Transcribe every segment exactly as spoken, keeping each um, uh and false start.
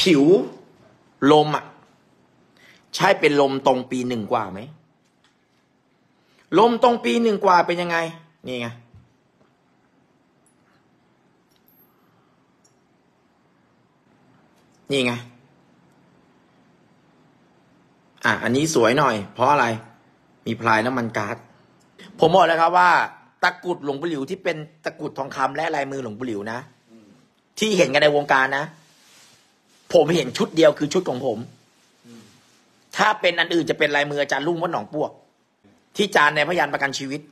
ผิวลมอ่ะใช่เป็นลมตรงปีหนึ่งกว่าไหมลมตรงปีหนึ่งกว่าเป็นยังไงนี่ไงนี่ไงอ่ะอันนี้สวยหน่อยเพราะอะไรมีพลายน้ำมันก๊าซผมบอกแล้วครับว่าตะกุดหลวงปู่หลิวที่เป็นตะกุดทองคำและลายมือหลวงปู่หลิวนะที่เห็นกันในวงการนะผมเห็นชุดเดียวคือชุดของผมถ้าเป็นอันอื่นจะเป็นลายมืออาจารย์ลุงวัดหนองปวกที่จานในพยานประกันชีวิต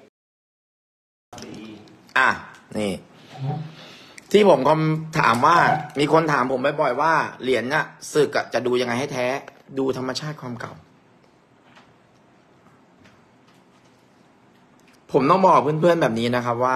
อ่ะนี่ที่ผมคำถามว่ามีคนถามผมบ่อยๆว่าเหรียญน่ะสึกอะจะดูยังไงให้แท้ดูธรรมชาติความเก่าผมต้องบอกเพื่อนๆแบบนี้นะครับว่า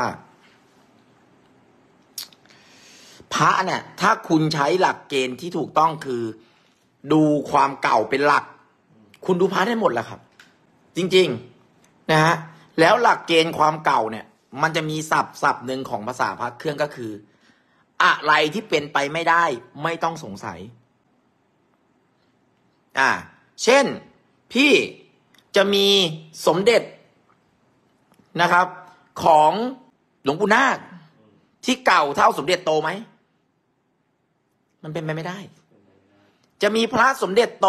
พระเนี่ยถ้าคุณใช้หลักเกณฑ์ที่ถูกต้องคือดูความเก่าเป็นหลักคุณดูพระได้หมดแหละครับจริงๆนะฮะแล้วหลักเกณฑ์ความเก่าเนี่ยมันจะมีศัพท์ศัพท์หนึ่งของภาษาพระเครื่องก็คืออะไรที่เป็นไปไม่ได้ไม่ต้องสงสัยอ่าเช่นพี่จะมีสมเด็จนะครับของหลวงปู่นาคที่เก่าเท่าสมเด็จโตไหมมันเป็นไปไม่ได้จะมีพระสมเด็จโต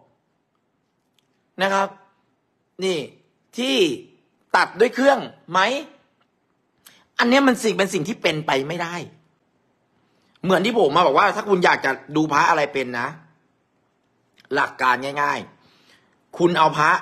นะครับนี่ที่ตัดด้วยเครื่องไหมอันนี้มันสิ่งเป็นสิ่งที่เป็นไปไม่ได้เหมือนที่ผมมาบอกว่าถ้าคุณอยากจะดูพระอะไรเป็นนะหลักการง่ายๆคุณเอาพระ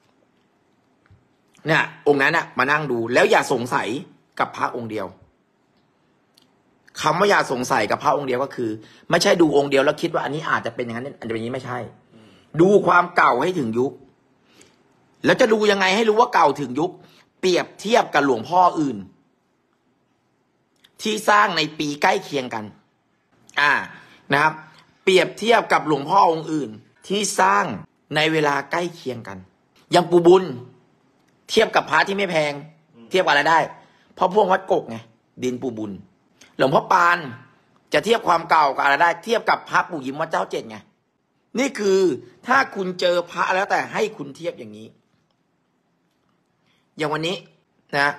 เนี่ยองค์นั้นน่ะมานั่งดูแล้วอย่าสงสัยกับพระองค์เดียวคำว่าอย่าสงสัยกับพระองค์เดียวก็คือไม่ใช่ดูองค์เดียวแล้วคิดว่าอันนี้อาจจะเป็นอย่างนั้นอันนี้เป็นอย่างนี้ไม่ใช่ดูความเก่าให้ถึงยุคแล้วจะดูยังไงให้รู้ว่าเก่าถึงยุคเปรียบเทียบกับหลวงพ่ออื่นที่สร้างในปีใกล้เคียงกันอ่านะครับเปรียบเทียบกับหลวงพ่อองค์อื่นที่สร้างในเวลาใกล้เคียงกันอย่างปู่บุญเทียบกับพระที่ไม่แพงเทียบอะไรได้พ่อพ่วงวัดกกไงดินปู่บุญหลวงพ่อปานจะเทียบความเก่ากับอะไรได้เทียบกับพระปู่ยิ้มวัดเจ้าเจ็ดไงนี่คือถ้าคุณเจอพระแล้วแต่ให้คุณเทียบอย่างนี้อย่างวันนี้นะ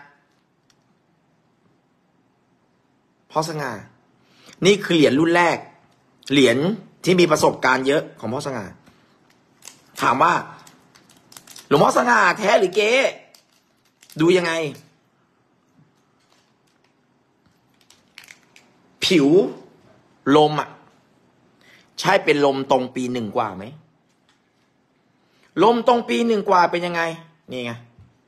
พ่อสง่านี่คือเหรียญรุ่นแรกเหรียญที่มีประสบการณ์เยอะของพ่อสง่าถามว่าหลวงพ่อสง่าแท้หรือเก๊ดูยังไงผิวลมอ่ะใช่เป็นลมตรงปีหนึ่งกว่าไหมลมตรงปีหนึ่งกว่าเป็นยังไงนี่ไง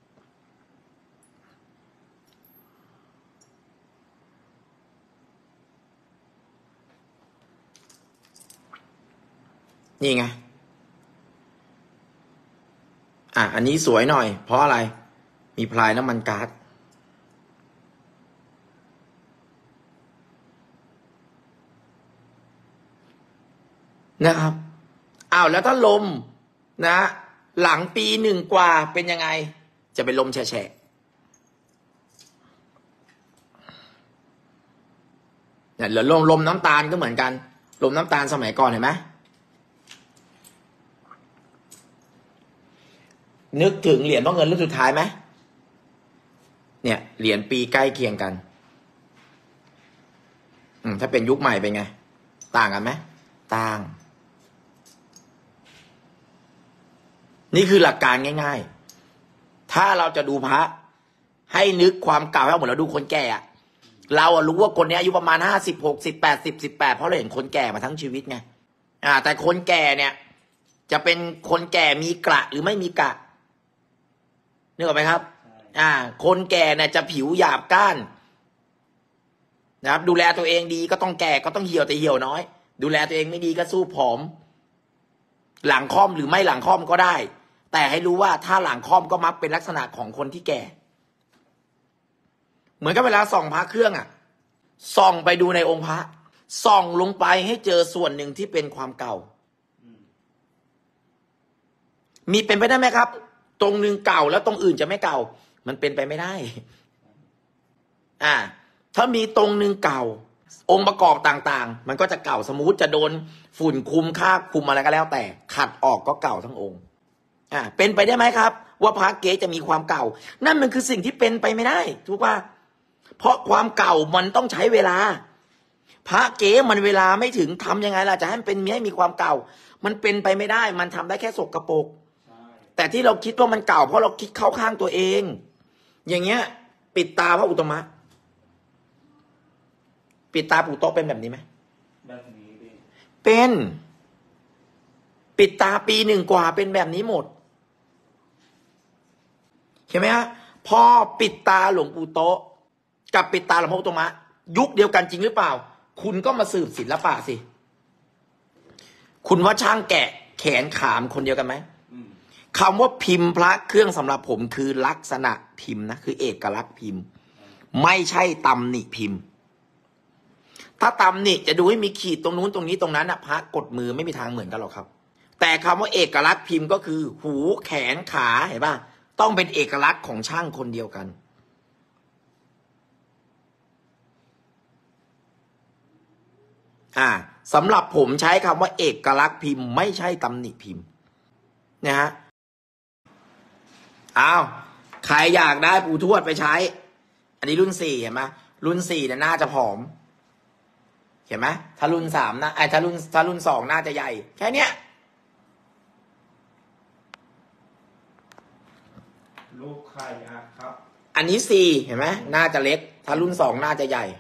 นี่ไงอ่ะอันนี้สวยหน่อยเพราะอะไรมีพลายน้ำมันก๊าซนะครับอ้าวแล้วถ้าลมนะหลังปีหนึ่งกว่าเป็นยังไงจะเป็นลมแฉะเนี่ยหรือลมลมน้ำตาลก็เหมือนกันลมน้ำตาลสมัยก่อนเห็นไหมนึกถึงเหรียญพ่อเงินรุ่นสุดท้ายไหมเนี่ยเหรียญปีใกล้เคียงกันอืมถ้าเป็นยุคใหม่เป็นไงต่างกันไหมต่างนี่คือหลักการง่ายๆถ้าเราจะดูพระให้นึกความเก่าให้เหมือนเราดูคนแก่อะเราอะรู้ว่าคนนี้อายุประมาณห้าสิบหกสิบแปดสิบสิบแปดเพราะเราเห็นคนแก่มาทั้งชีวิตไงอ่าแต่คนแก่เนี่ยจะเป็นคนแก่มีกระหรือไม่มีกระนึกออกไหมครับอ่าคนแก่เนี่ยจะผิวหยาบก้านนะครับดูแลตัวเองดีก็ต้องแก่ก็ต้องเหี่ยวแต่เหี่ยวน้อยดูแลตัวเองไม่ดีก็สู้ผอมหลังค่อมหรือไม่หลังค่อมก็ได้แต่ให้รู้ว่าถ้าหลังค่อมก็มักเป็นลักษณะของคนที่แก่เหมือนกับเวลาส่องพระเครื่องอ่ะส่องไปดูในองค์พระส่องลงไปให้เจอส่วนหนึ่งที่เป็นความเก่ามีเป็นไปได้ไหมครับตรงหนึ่งเก่าแล้วตรงอื่นจะไม่เก่ามันเป็นไปไม่ได้อ่าถ้ามีตรงหนึ่งเก่าองค์ประกอบต่างๆมันก็จะเก่าสมมุติจะโดนฝุ่นคุมคราบคุมอะไรก็แล้วแต่ขัดออกก็เก่าทั้งองค์อ่าเป็นไปได้ไหมครับว่าพระเก๊จะมีความเก่านั่นมันคือสิ่งที่เป็นไปไม่ได้ถูกป่ะเพราะความเก่ามันต้องใช้เวลาพระเก๊มันเวลาไม่ถึงทำยังไงล่ะจะให้มันเป็นให้มีความเก่ามันเป็นไปไม่ได้มันทำได้แค่สกปรกแต่ที่เราคิดว่ามันเก่าเพราะเราคิดเข้าข้างตัวเองอย่างเงี้ยปิดตาพระอุตตมะปิดตาปู่โตเป็นแบบนี้ไหมแบบนี้เป็นปิดตาปีหนึ่งกว่าเป็นแบบนี้หมดเห็นไหมฮะพอปิดตาหลวงปู่โตกับปิดตาหลวงพ่ออุตตมะยุคเดียวกันจริงหรือเปล่าคุณก็มาสืบศิลปะสิคุณว่าช่างแกะแขนขามคนเดียวกันไหมคำว่าพิมพ์พระเครื่องสำหรับผมคือลักษณะพิมพ์นะคือเอกลักษณ์พิมพ์ไม่ใช่ตำหนิพิมพ์ถ้าตำหนิจะดูให้มีขีดตรงนู้นตรงนี้ตรงนั้นนะพระกดมือไม่มีทางเหมือนกันหรอกครับแต่คำว่าเอกลักษณ์พิมพ์ก็คือหูแขนขาเห็นป่ะต้องเป็นเอกลักษณ์ของช่างคนเดียวกันอ่าสำหรับผมใช้คำว่าเอกลักษณ์พิมพ์ไม่ใช่ตำหนิพิมพ์นะฮะอ้าวใครอยากได้ปู่ทวดไปใช้อันนี้รุ่นสี่เห็นไหมรุ่นสี่เนี่ยน่าจะผอมเห็นไหมถ้ารุ่นสามนะไอ้ถ้ารุ่นถ้ารุ่นสองน่าจะใหญ่แค่เนี้ยลูกใครอ่ะครับอันนี้สี่เห็นไหมน่าจะเล็กถ้ารุ่นสองน่าจะใหญ่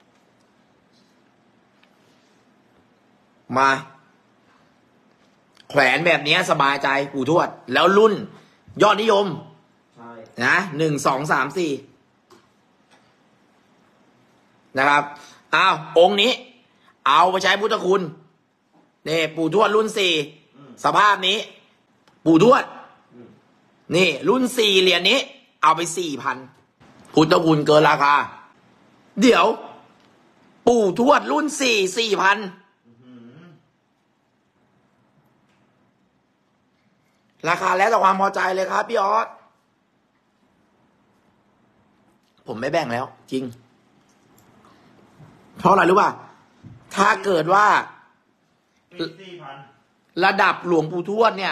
มาแขวนแบบนี้สบายใจปู่ทวดแล้วรุ่นยอดนิยมใช่นะหนึ่งสองสามสี่นะครับอ้าวองค์นี้เอาไปใช้พุทธคุณนี่ปู่ทวดรุ่นสี่สภาพนี้ปู่ทวดนี่รุ่นสี่เหรียญนี้เอาไปสี่พันพุทธคุณเกินราคาเดี๋ยวปู่ทวดรุ่นสี่สี่พันราคาแล้วแต่ความพอใจเลยครับพี่ออสผมไม่แบ่งแล้วจริงเพราะอะไรรู้ป่ะถ้าเกิดว่าระดับหลวงปู่ทวดเนี่ย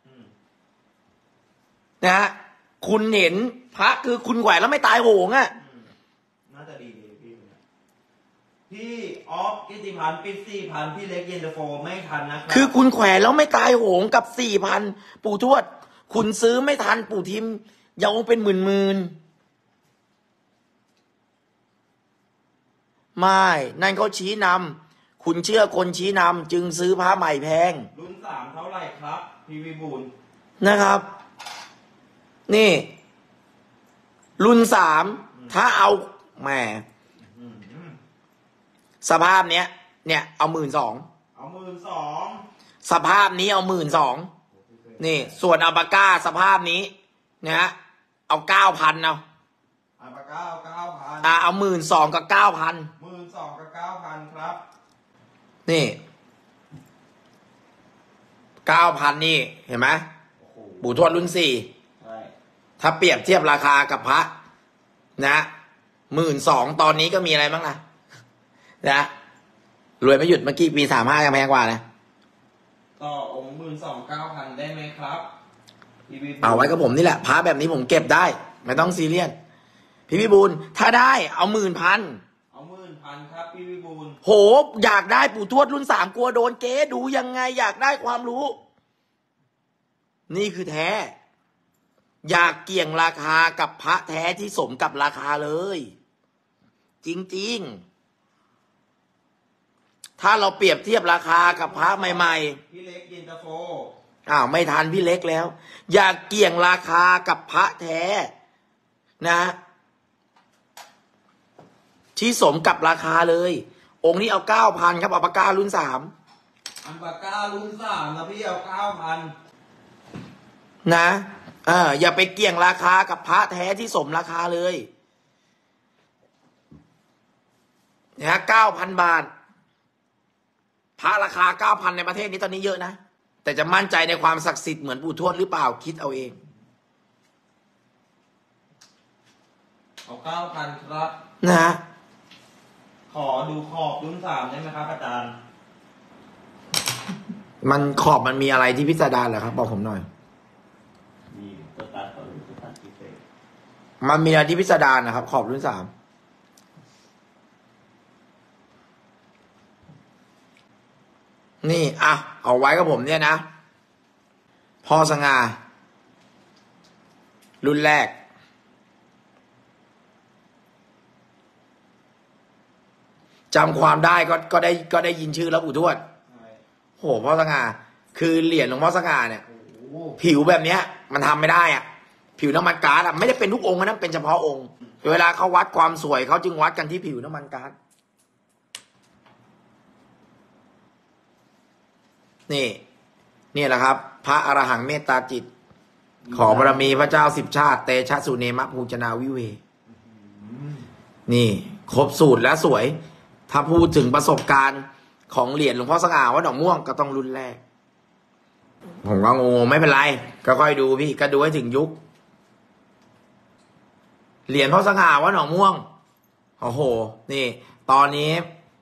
นะฮะคุณเห็นพระคือคุณแขวนแล้วไม่ตายโหงอ่ะน่าจะดีดีพี่พี่ออฟกิติพันธ์ปิดสี่พันพี่เล็กเย็นตาโฟไม่ทันนะครับคือคุณแขวนแล้วไม่ตายโหงกับสี่พันปู่ทวดคุณซื้อไม่ทันปู่ทิมยังเป็นหมื่นหมื่นไม่นั่นเขาชี้นำคุณเชื่อคนชี้นำจึงซื้อผ้าใหม่แพงรุ่นสามเท่าไหร่ครับพี่วิบูลย์นะครับนี่รุ่นสามถ้าเอาแหมสภาพเนี้ยเนี่ยเอาหมื่นสองเอาหมื่นสองสภาพนี้เอาหมื่นสองนี่ส่วนอัลปาก้าสภาพนี้นะฮะเอาเก้าพันเอาอัลปาก้าเก้าพันอ่าเอาหมื่นสองกับเก้าพันหมื่นสองกับเก้าพันครับนี่เก้าพันนี่เห็นไหมปู่ทวดรุ่นสี่ถ้าเปรียบเทียบราคากับพระนะหมื่นสองตอนนี้ก็มีอะไรบ้างล่ะนะรวยไม่หยุดเมื่อกี้ปีสามห้ายังแพงกว่านะต่อองค์หมื่นสองเก้าพันได้ไหมครับเอาไว้กับผมนี่แหละพระแบบนี้ผมเก็บได้ไม่ต้องซีเรียสพี่พิบูลถ้าได้เอาหมื่นพันเอาหมื่นพันครับพี่พิบูลโหอยากได้ปู่ทวดรุ่นสามกลัวโดนเก๊ดูยังไงอยากได้ความรู้นี่คือแท้อยากเกี่ยงราคากับพระแท้ที่สมกับราคาเลยจริงๆถ้าเราเปรียบเทียบราคากับพระใหม่ๆพี่เล็กเย็นตาโฟอ้าวไม่ทันพี่เล็กแล้วอยากเกี่ยงราคากับพระแท้นะที่สมกับราคาเลยองค์นี้เอาเก้าพันครับอัลปาก้ารุ่นสามอัลปาก้ารุ่นสามนะพี่เอาเก้าพันนะเอออย่าไปเกี่ยงราคากับพระแท้ที่สมราคาเลยนะเก้าพันบาทพระราคาเก้าพันในประเทศนี้ตอนนี้เยอะนะแต่จะมั่นใจในความศักดิ์สิทธิ์เหมือนปู่ทวดหรือเปล่าคิดเอาเองเอาเก้าพันครับนะขอดูขอบรุ่นสามได้ไหมครับอาจารย์มันขอบมันมีอะไรที่พิสดารเหรอครับบอกผมหน่อยมีตัวตัดต่อหรือตัวตัดพิเศษมันมีอะไรที่พิสดารนะครับ ขอบรุ่นสามนี่อ่ะเอาไว้กับผมเนี่ยนะพ่อสง่ารุ่นแรกจำความได้ก็ก็ได้ก็ได้ยินชื่อแล้วปู่ทวดโหพ่อสง่าคือเหรียญหลวงพ่อสง่าเนี่ยผิวแบบเนี้ย มันทำไม่ได้อ่ะ ผิวน้ำมันก๊าซอ่ะไม่ได้เป็นทุกองค์นะเป็นเฉพาะองค์เวลาเขาวัดความสวยเขาจึงวัดกันที่ผิวน้ำมันก๊าซนี่นี่แหละครับ พระอรหังเมตตาจิต ขอบารมีพระเจ้าสิบชาติเตชะสุเนมะภูจนาวิเว นี่ครบสูตรและสวย ถ้าพูดถึงประสบการณ์ของเหรียญหลวงพ่อสง่าวัดหนองม่วงก็ต้องรุ่นแรก ผมก็งงไม่เป็นไรก็ค่อยดูพี่ก็ดูให้ถึงยุค เหรียญพ่อสง่าวัดหนองม่วงโอ้โหนี่ ตอนนี้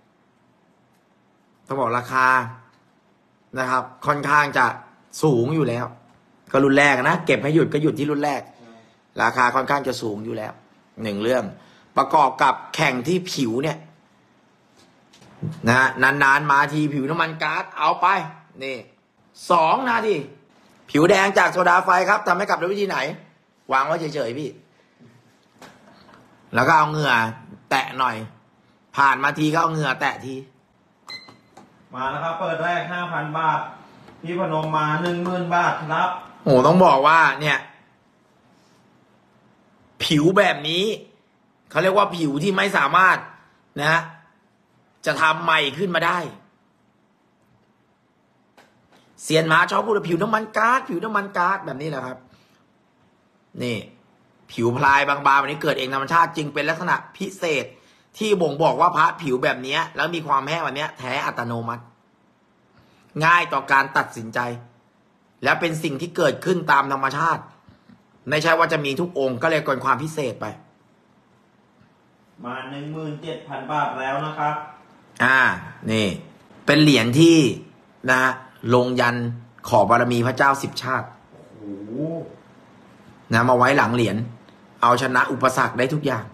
ต้องบอกราคานะครับ ค่อนข้างจะสูงอยู่แล้ว ก็รุ่นแรกนะเก็บให้หยุดก็หยุดที่รุ่นแรก ราคาค่อนข้างจะสูงอยู่แล้วหนึ่งเรื่องประกอบกับแข่งที่ผิวเนี่ยนะนานๆมาทีผิวน้ำมันก๊าซเอาไปนี่สองนาทีผิวแดงจากโซดาไฟครับทำให้กลับด้วยวิธีไหน วางไว้เฉยๆพี่ แล้วก็เอาเหงื่อแตะหน่อย ผ่านมาทีก็เอาเหงื่อแตะทีมาแล้วครับเปิดแรกห้าพันบาทพี่พนมมาหนึ่งหมื่นบาทครับโอ้ต้องบอกว่าเนี่ย ผิวแบบนี้เขาเรียกว่าผิวที่ไม่สามารถนะฮะจะทำใหม่ขึ้นมาได้เซียนหมาชอบพูดว่าผิวน้ำมันก๊าซผิวน้ำมันก๊าซแบบนี้แหละครับนี่ผิวพลายบางๆแบบนี้เกิดเองธรรมชาติจึงเป็นลักษณะพิเศษที่บ่งบอกว่าพระผิวแบบนี้แล้วมีความแห้งแบบนี้แท้อัตโนมัติง่ายต่อการตัดสินใจและเป็นสิ่งที่เกิดขึ้นตามธรรมชาติไม่ใช่ว่าจะมีทุกองค์ก็เลยเกินความพิเศษไปมาหนึ่งหมื่นเจ็ดพันบาทแล้วนะครับอ่านี่เป็นเหรียญที่นะลงยันขอบารมีพระเจ้าสิบชาติโอ้โหนะมาไว้หลังเหรียญเอาชนะอุปสรรคได้ทุกอย่าง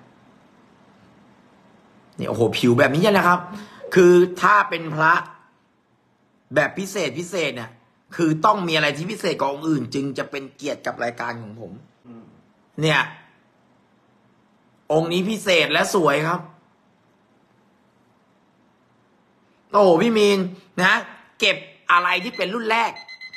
นี่โอ้โหผิวแบบนี้นะครับคือถ้าเป็นพระแบบพิเศษพิเศษเนี่ยคือต้องมีอะไรที่พิเศษกว่าองค์อื่นจึงจะเป็นเกียรติกับรายการของผมเนี่ยองค์นี้พิเศษและสวยครับโอ้โหพี่มีนนะเก็บอะไรที่เป็นรุ่นแรก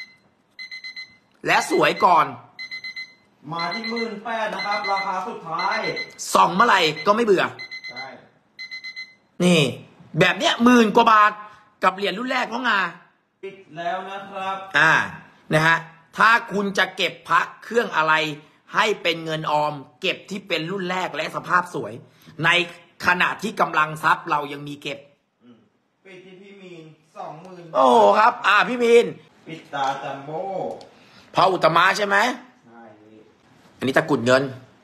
และสวยก่อนมาที่หมื่นแปดนะครับราคาสุดท้ายส่องเมื่อไหร่ก็ไม่เบื่อใช่นี่แบบเนี้ยหมื่นกว่าบาทกับเหรียญรุ่นแรกของงาปิดแล้วนะครับอ่านะฮะถ้าคุณจะเก็บพระเครื่องอะไรให้เป็นเงินออมเก็บที่เป็นรุ่นแรกและสภาพสวยในขณะที่กำลังทรัพย์เรายังมีเก็บปิดที่พี่มีนสองหมื่นโอ้ครับอ่าพี่มีนปิดตาจัมโบ้พระอุตมะใช่ไหมใช่อันนี้ตะกุดเงิน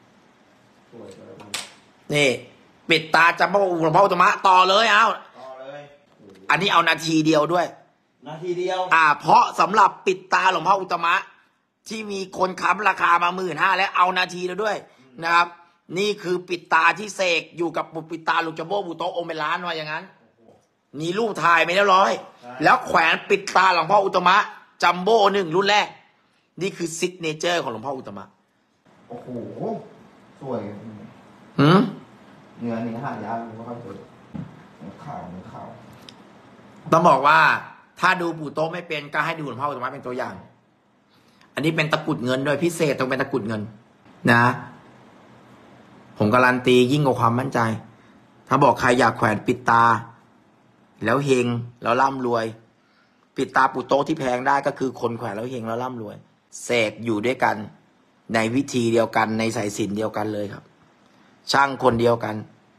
นี่ปิดตาจัมโบ้หลวงพ่ออุตมะต่อเลยเอาต่อเลยอันนี้เอานาทีเดียวด้วยนาทีเดียวอ่าเพราะสำหรับปิดตาหลวงพ่ออุตมะที่มีคนค้ำราคามาหมื่นห้าแล้วเอานาทีแล้วด้วยนะครับนี่คือปิดตาที่เสกอยู่กับปุปิดตาลูกจัมโบ้บุโตโอเมล้านว่าอย่างนั้นมีรูปถ่ายไม่เรียบร้อยแล้วแขวนปิดตาหลวงพ่ออุตมะจัมโบ้หนึ่งรุ่นแรกนี่คือซิกเนเจอร์ของหลวงพ่ออุตมะโอ้โหสวยหืมเนื้อเนื้อหายากมันก็ค่อยเปิดเนื้อขาวเนื้อขาวต้องบอกว่าถ้าดูปู่โตไม่เป็นก็ให้ดูหลวงพ่ออุตมะเป็นตัวอย่างอันนี้เป็นตะกุดเงินโดยพิเศษต้องเป็นตะกุดเงินนะผมการันตียิ่งกว่าความมั่นใจถ้าบอกใครอยากแขวนปิดตาแล้วเฮงแล้วร่ำรวยปิดตาปู่โตที่แพงได้ก็คือคนแขวนแล้วเฮงแล้วร่ำรวยเสกอยู่ด้วยกันในวิธีเดียวกันในสายสิญจน์เดียวกันเลยครับช่างคนเดียวกัน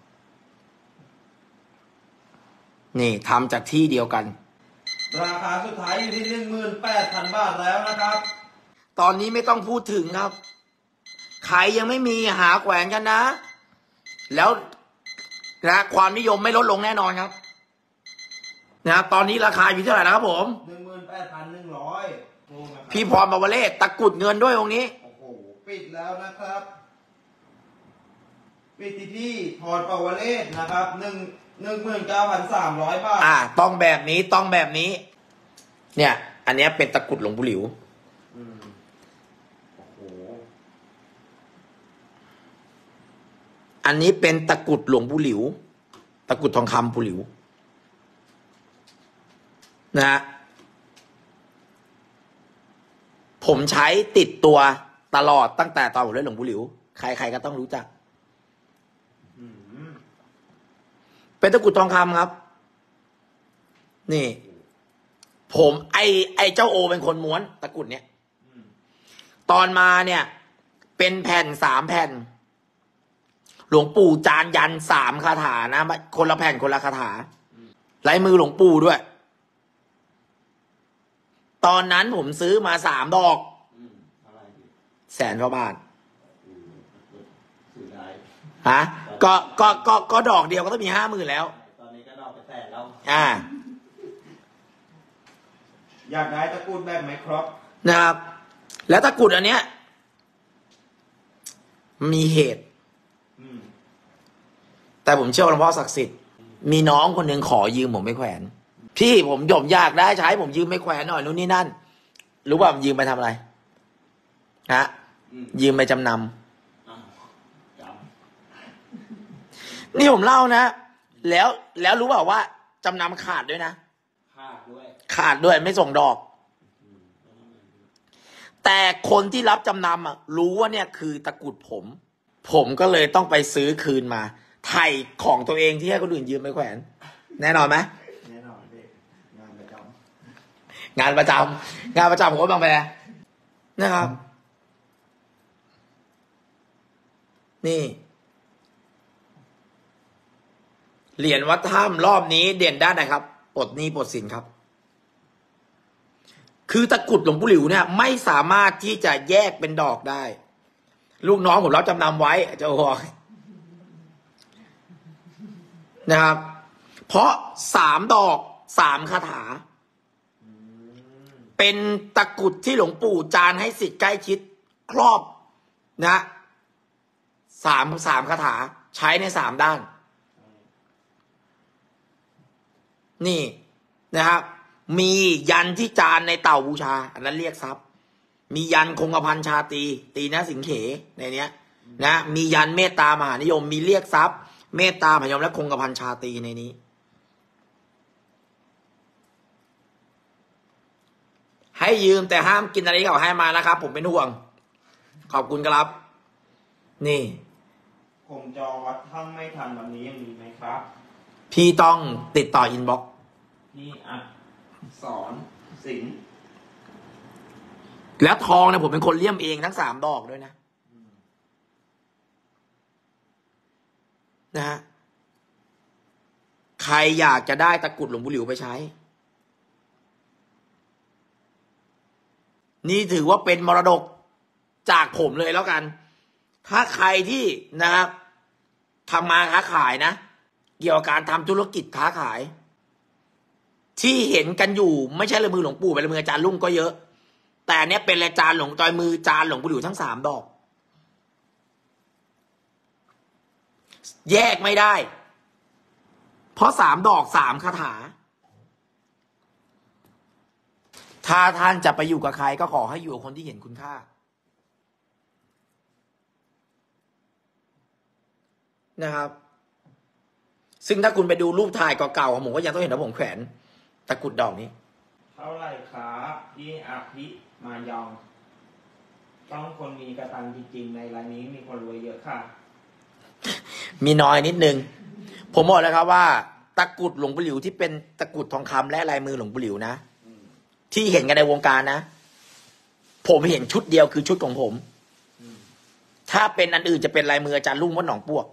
นี่ทำจากที่เดียวกันราคาสุดท้ายอยู่ที่หนึ่งหมื่นแปดพันบาทแล้วนะครับตอนนี้ไม่ต้องพูดถึงครับใครยังไม่มีหาแขวนกันนะแล้วนะความนิยมไม่ลดลงแน่นอนครับนะตอนนี้ราคาอยู่เท่าไหร่นะครับผมหนึ่งหมื่นแปดพันหนึ่งร้อยพี่พรบวรเลศตะกรุดเงินด้วยองค์นี้โอ้โหปิดแล้วนะครับปิดที่พี่พรปวเรศนะครับหนึ่งหนึ่งหมื่นเก้าพันสามร้อยบาทอ่า ต้องแบบนี้ต้องแบบนี้ เนี่ย อันเนี้ยเป็นตะกรุดหลวงปู่หลิวอืมโอ้โหอันนี้เป็นตะกรุดหลวงปู่หลิว ตะกรุดทองคำปู่หลิวนะฮะผมใช้ติดตัวตลอดตั้งแต่ตอนผมเล่นหลวงปู่หลิวใครๆก็ต้องรู้จักอืมเป็นตะกรุดทองคำครับ นี่ ผมไอไอเจ้าโอเป็นคนม้วนตะกรุดเนี้ยอืมตอนมาเนี่ย เป็นแผ่นสามแผ่น หลวงปู่จานยันสามคาถานะคนละแผ่นคนละคาถาลายมือหลวงปู่ด้วย ตอนนั้นผมซื้อมาสามดอกอืมอะไรดีแสนกว่าบาทอืมซื้อได้ฮะก็ก็ก็ก็ดอกเดียวก็ต้องมีห้าหมื่นแล้วตอนนี้ก็ดอกไปแสนแล้วอ่าอยากได้ตะกรุดแบบไหมครับนะครับ แล้วตะกรุดอันเนี้ยมีเหตุอืมแต่ผมเชื่อว่าหลวงพ่อศักดิ์สิทธิ์มีน้องคนหนึ่งขอยืมผมไปแขวน พี่ผมหย่อมอยากได้ใช้ผมยืมไปแขวนหน่อยนู่นนี่นั่น รู้ว่าผมยืมไปทำอะไรฮะอืมยืมไปจำนอ้าวจำนี่ผมเล่านะ แล้วแล้วรู้เปล่าว่าจำนำขาดด้วยนะำค่าด้วยขาดด้วยไม่ส่งดอก แต่คนที่รับจำนำอ่ะรู้ว่าเนี่ยคือตะกรุดผม ผมก็เลยต้องไปซื้อคืนมาไถ่ของตัวเองที่ให้คนอื่นยืมไปแขวน แน่นอนไหมแน่นอนเด็กงานประจงานประจำงานประจำผมก็บางแพนะครับ นี่ เหรียญวัดถ้ำรอบนี้เด่นด้านไหนครับปลดหนี้ปลดสินครับ คือตะกรุดหลวงปู่หลิวเนี่ยไม่สามารถที่จะแยกเป็นดอกได้ ลูกน้องผมรับจำนำไว้จะบอกนะครับ เพราะสามดอกสามคาถาำอืมเป็นตะกรุดที่หลวงปู่จานให้สิทธิ์ใกล้ชิดครอบนะสามสามคาถาใช้ในสามด้าน นี่นะครับ มียันที่จานในเต่าบูชา อันนั้นเรียกทรัพย์ มียันคงกระพันชาตรีตีนะสิงเขในเนี้ยนะมียันเมตตามหานิยม มีเรียกทรัพย์ เมตตามหานิยมและคงกระพันชาตรีในนี้ ให้ยืมแต่ห้ามกินอะไรที่เขาให้มานะครับ ผมเป็นห่วง ขอบคุณครับ นี่ผมจองวัดถ้ำไม่ทันวันนี้ยังมีไหมครับพี่ต้องติดต่ออินบ็อกซ์นี่อ่ะสอนสิงห์แล้วทองเนี่ยผมเป็นคนเลี่ยมเองทั้งสามดอกด้วยนะนะฮะใครอยากจะได้ตะกรุดหลวงปู่หลิวไปใช้ นี่ถือว่าเป็นมรดกจากผมเลยแล้วกัน ถ้าใครที่นะครับทำมาค้าขายนะ เกี่ยวกับการทำธุรกิจค้าขาย ที่เห็นกันอยู่ไม่ใช่เลยมือหลวงปู่เป็นมืออาจารย์ลุงก็เยอะ แต่เนี้ยเป็นอาจารย์หลวงจอยมือจานหลวงปู่หลิวทั้งสามดอก แยกไม่ได้ เพราะสามดอกสามคาถา ถ้าท่านจะไปอยู่กับใครก็ขอให้อยู่กับคนที่เห็นคุณค่านะครับ ซึ่งถ้าคุณไปดูรูปถ่ายเก่าๆของผมก็ยังต้องเห็นว่าผมแขวนตะกรุดดอกนี้เท่าไหร่ครับพี่อาภิมายอง ต้องคนมีกระตังจริงๆในรายนี้มีคนรวยเยอะค่ะมีน้อยนิดนึง ผมบอกแล้วครับว่าตะกรุดหลวงปู่หลิวที่เป็นตะกรุดทองคำและลายมือหลวงปู่หลิวนะที่เห็นกันในวงการนะ ผมเห็นชุดเดียวคือชุดของผม ถ้าเป็นอันอื่นจะเป็นลายมืออาจารย์ลุงวัดหนองปวก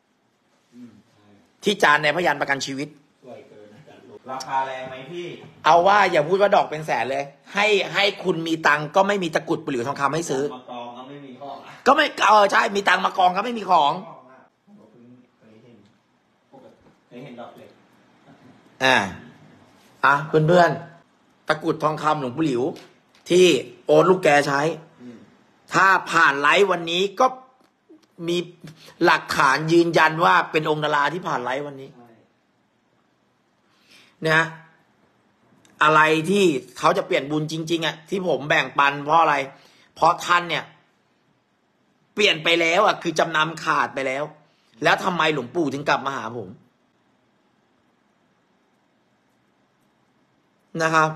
ที่จานในพยานประกันชีวิตราคาแรงไหมพี่เอาว่าอย่าพูดว่าดอกเป็นแสนเลย ให้ให้คุณมีตังก็ไม่มีตะกรุดปู่หลิวทองคำให้ซื้อมากองก็ไม่มีข้ออ่ะก็ไม่เออใช่มีตังมากองก็ไม่มีของข้ออ่ะผมเพิ่งเคยเห็นปกไม่เห็นดอกเล็กอ่าอ่ะเพื่อนๆตะกรุดทองคำหลวงปู่หลิว ที่โอ๊ตลูกแกใช้อืมถ้าผ่านไลฟ์วันนี้ก็มีหลักฐานยืนยันว่าเป็นองค์ดาราที่ผ่านไลฟ์วันนี้ใช่นะฮะอะไรที่เขาจะเปลี่ยนบุญจริงๆอ่ะที่ผมแบ่งปันเพราะอะไร เพราะท่านเนี่ย เปลี่ยนไปแล้วอ่ะคือจำนำขาดไปแล้ว แล้วทำไมหลวงปู่ถึงกลับมาหาผมนะครับ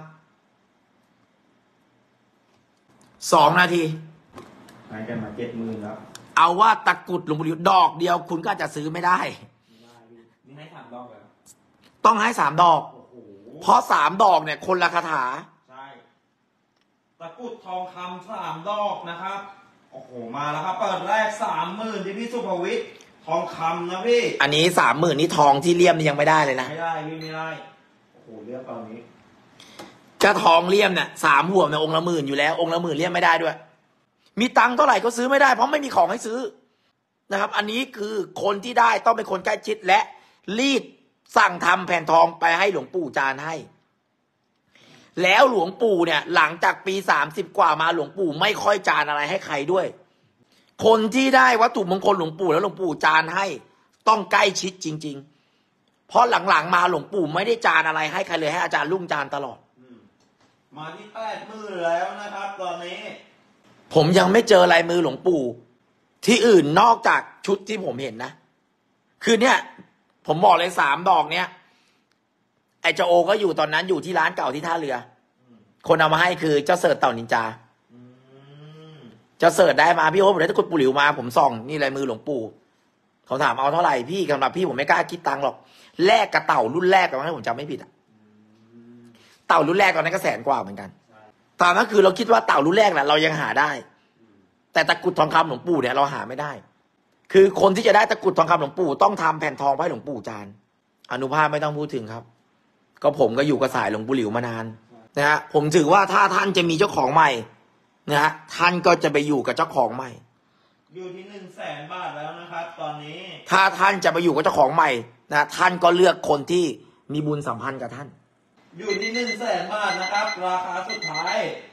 สองนาทีหายกันมาเจ็ดหมื่นแล้วเอาว่าตะกรุดหลวงปู่หลิวดอกเดียวคุณก็จะซื้อไม่ได้ไม่ได้พี่นี่ให้สามดอกแล้วต้องให้สามดอกโอ้โหเพราะสามดอกเนี่ยคนละคาถาใช่ตะกรุดทองคำสามดอกนะครับโอ้โหมาแล้วครับเปิดแรกสามหมื่นที่พี่สุภวิทย์ทองคำนะพี่อันนี้สามหมื่นนี่ทองที่เลี่ยมนี่ยังไม่ได้เลยนะไม่ได้พี่ไม่ได้โอ้โหเรื่องตอนนี้จะทองเลี่ยมเนี่ยสามห่วงเนี่ยองค์ละหมื่นอยู่แล้วองค์ละหมื่นเลี่ยมไม่ได้ด้วย มีตังค์เท่าไหร่ก็ซื้อไม่ได้เพราะไม่มีของให้ซื้อนะครับ อันนี้คือคนที่ได้ต้องเป็นคนใกล้ชิดและรีบสั่งทำแผ่นทองไปให้หลวงปู่จานให้ แล้วหลวงปู่เนี่ย หลังจากปีสามสิบกว่ามาหลวงปู่ไม่ค่อยจานอะไรให้ใครด้วย คนที่ได้วัตถุมงคลหลวงปู่แล้วหลวงปู่จานให้ ต้องใกล้ชิดจริงๆเพราะหลังๆมาหลวงปู่ไม่ได้จานอะไรให้ใครเลยให้อาจารย์ลุ่งจานตลอดอืมมาที่แปดหมื่นแล้วนะครับ ตอนนี้ผมยังไม่เจอลายมือหลวงปู่ที่อื่นนอกจากชุดที่ผมเห็นนะคือเนี่ย ผมบอกเลยสามดอกเนี้ยไอเจ้าโอก็อยู่ตอนนั้นอยู่ที่ร้านเก่าที่ท่าเรือ คนเอามาให้คือเจ้าเสิร์ชเต่านินจาอืมเจ้าเสิร์ชได้มาพี่โอ๊ตผมได้ตะกรุดปู่หลิวมาผมส่องนี่ลายมือหลวงปู่เขาถามเอาเท่าไหร่พี่สำหรับพี่ผมไม่กล้าคิดตังค์หรอกแลกกับเต่ารุ่นแรกกันให้ผมจำไม่ผิดอะเต่ารุ่นแรกตอนนั้นก็แสนกว่าเหมือนกันตอนนั้นคือเราคิดว่าเต่ารุ่นแรกแหละเรายังหาได้ แต่ตะกรุดทองคำหลวงปู่เนี่ยเราหาไม่ได้ คือคนที่จะได้ตะกรุดทองคำหลวงปู่ต้องทำแผ่นทองให้หลวงปู่จานอนุภาพไม่ต้องพูดถึงครับ ก็ผมก็อยู่กับสายหลวงปู่หลิวมานานนะฮะผมถือว่าถ้าท่านจะมีเจ้าของใหม่นะฮะท่านก็จะไปอยู่กับเจ้าของใหม่อยู่ที่หนึ่งแสนบาทแล้วนะครับ ตอนนี้ถ้าท่านจะไปอยู่กับเจ้าของใหม่นะท่านก็เลือกคนที่มีบุญสัมพันธ์กับท่านอยู่ที่หนึ่งแสนบาทนะครับ ราคาสุดท้าย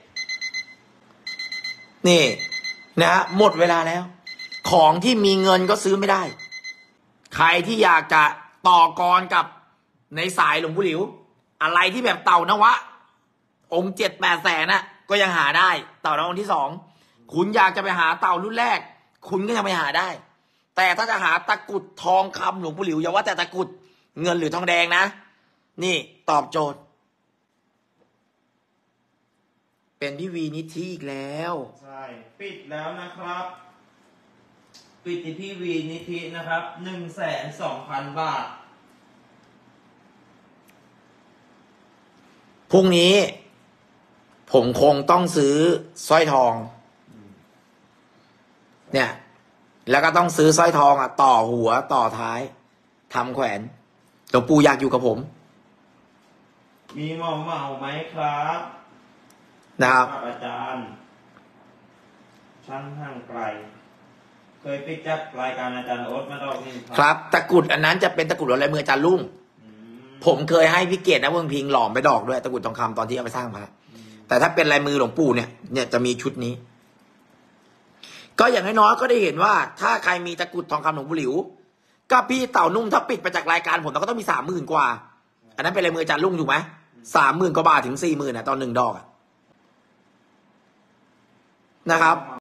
นี่นะฮะหมดเวลาแล้ว ของที่มีเงินก็ซื้อไม่ได้ ใครที่อยากจะต่อกรกับในสายหลวงปู่หลิว อะไรที่แบบเต่านวะ องค์เจ็ดแปดแสนน่ะก็ยังหาได้ เต่านวะองค์ที่สองคุณอยากจะไปหาเต่ารุ่นแรก คุณก็ยังไปหาได้ แต่ถ้าจะหาตะกรุดทองคำหลวงปู่หลิวอย่าว่าแต่ตะกรุดเงินหรือทองแดงนะ นี่ตอบโจทย์ เป็นพี่วีนิธิอีกแล้วใช่ ปิดแล้วนะครับ ปิดที่พี่วีนิธินะครับหนึ่งแสนสองพันบาทพรุ่งนี้ ผมคงต้องซื้อสร้อยทอง เนี่ย แล้วก็ต้องซื้อสร้อยทองอ่ะ ต่อหัวต่อท้ายทำแขวนหลวงปู่อยากอยู่กับผมมีหมอเหมาไหมครับนะครับอาจารย์ ช่างห่างไกล เคยไปจัดรายการอาจารย์โอ๊ตมาดอกหนึ่งครับ ตะกรุดอันนั้นจะเป็นตะกรุดอะไรมืออาจารย์ลุ่งอืมผมเคยให้พี่เกศนะเมืองพิงหลอมไปดอกด้วยตะกรุดทองคำตอนที่เอาไปสร้างพระแต่ถ้าเป็นลายมือหลวงปู่เนี่ยเนี่ยจะมีชุดนี้ ก็อย่างน้อยๆก็ได้เห็นว่า ถ้าใครมีตะกรุดทองคำหลวงปู่หลิวก็พี่เต่านุ่มถ้าปิดไปจากรายการผมเราก็ต้องมีสามหมื่นกว่า อันนั้นเป็นลายมืออาจารย์ลุ่งถูกไหมสามหมื่นกว่าบาทถึงสี่หมื่นอ่ะตอนหนึ่งดอกอ่ะนะครับ